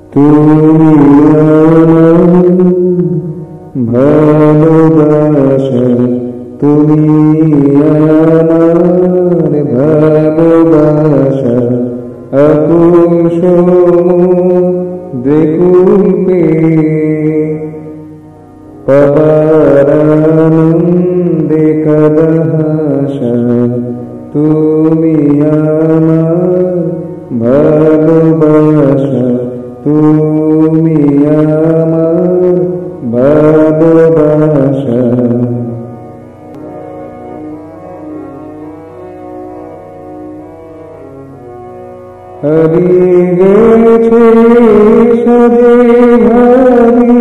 তুমি আমার ভালোবাসা, তুমি আমার ভালোবাসা, আকুল সমুদ্রে কুলপে পাবার আনন্দে কাদাহাসা, তুমি আমার ভালোবাসা, তুমি আমার ভালোবাসা। হারিয়ে গেছে সাজে ভারি,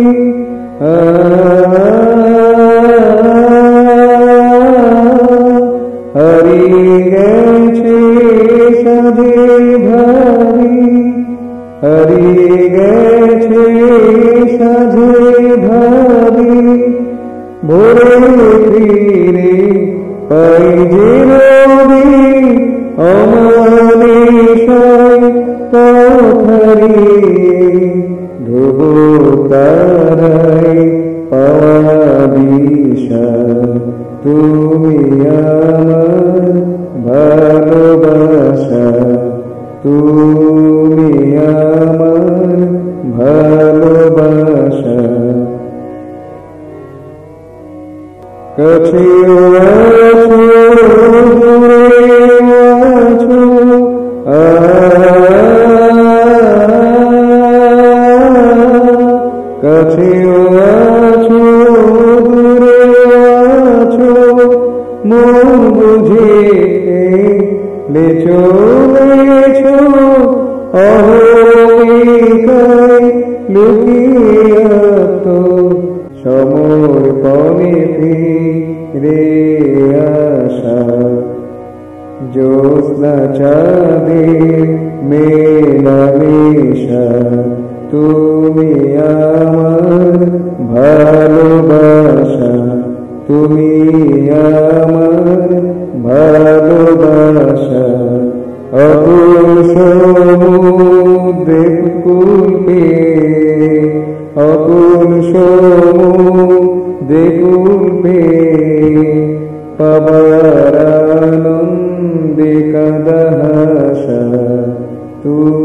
হারিয়ে গেছে সাজে ভারি, হারিয়ে গেছে সাজে ভারি, ভোরে ফিরে পাই যে রবি অমানিশায় পথহারিয়ে, ধ্রুব তারায় পাওয়া দিশা, তুমি আমার ভালোবাসা, তুমি আমার ভালোবাসা। কাছেও আছো দূরেও আছো, কাছেও আছো দূরেও আছো, মন বুঝে লে চলেছ অহমিকায় লুকিয়ে তো সমর্পণে ফিরে আসা, জ্যোৎস্না চাঁদের মেলামেশা, তুমি আমার ভালোবাসা, তুমি আমার ভালোবাসা, অকুল সমুদ্রে কুলপে, অকুল সমুদ্রে কুলপে পাবার আনন্দে কাদাহাসা, তুমি